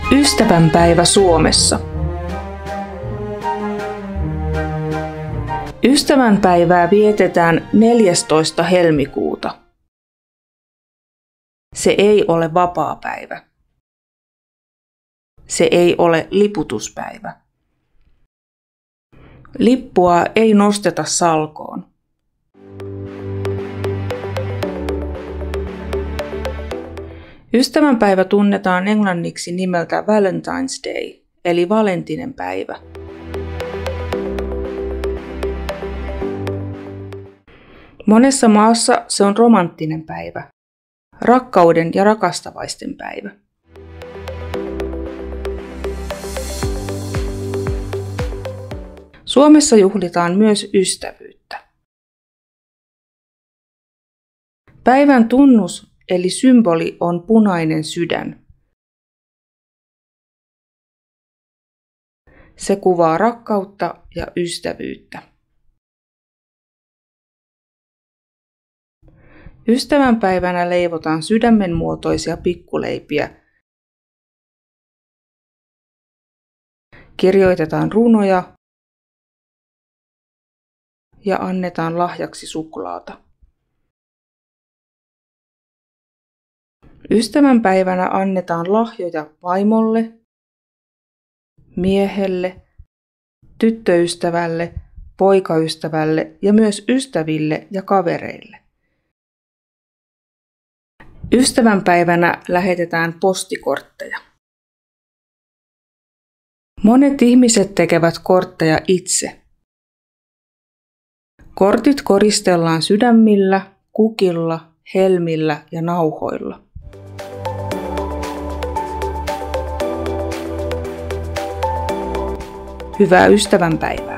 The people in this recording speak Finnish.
Ystävänpäivä Suomessa. Ystävänpäivää vietetään 14. helmikuuta. Se ei ole vapaapäivä. Se ei ole liputuspäivä. Lippua ei nosteta salkoon. Ystävänpäivä tunnetaan englanniksi nimeltä Valentine's Day, eli Valentinen päivä. Monessa maassa se on romanttinen päivä, rakkauden ja rakastavaisten päivä. Suomessa juhlitaan myös ystävyyttä. Päivän tunnus eli symboli on punainen sydän. Se kuvaa rakkautta ja ystävyyttä. Ystävänpäivänä leivotaan sydämen muotoisia pikkuleipiä. Kirjoitetaan runoja ja annetaan lahjaksi suklaata. Ystävänpäivänä annetaan lahjoja vaimolle, miehelle, tyttöystävälle, poikaystävälle ja myös ystäville ja kavereille. Ystävänpäivänä lähetetään postikortteja. Monet ihmiset tekevät kortteja itse. Kortit koristellaan sydämillä, kukilla, helmillä ja nauhoilla. Hyvää ystävänpäivää!